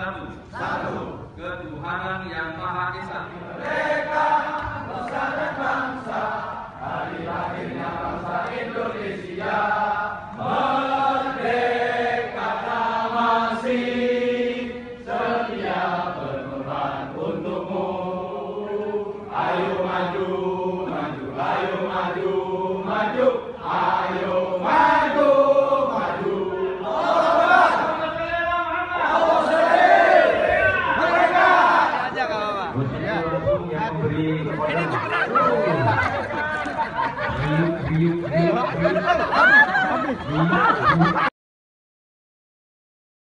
Satu. Ketuhanan Yang Maha Esa. Merdeka, nusa dan bangsa, hari lahirnya bangsa Indonesia. Merdeka tak masih setia berkorban untukmu. Ayo maju, maju, ayo maju, maju, ayo maju, maju. Yang memberi